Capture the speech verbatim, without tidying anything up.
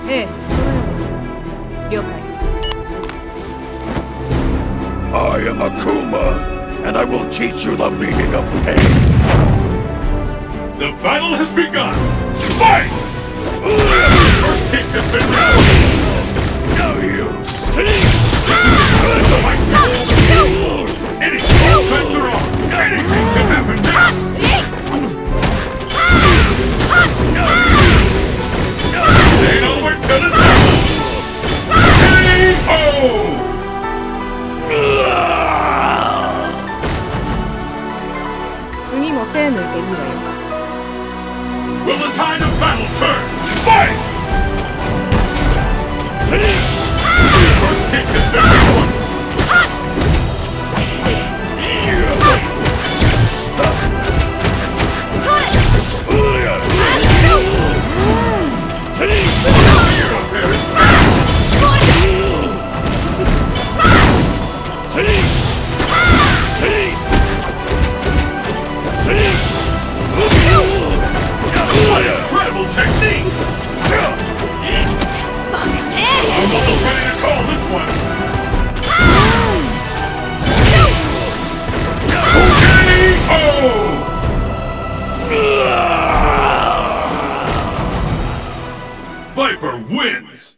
ええ、そのようです。了解。 I am Akuma, and I will teach you the meaning of pain. The battle has begun! Fight! First kick has been released! No use! Any small bets are on! Anything can happen next! They know we're gonna do! K O! 次も手抜いていいわよ。 Will the tide of battle turn? Fight! First kick has been released! What incredible technique! I'm almost ready to call this one! K O! Viper wins!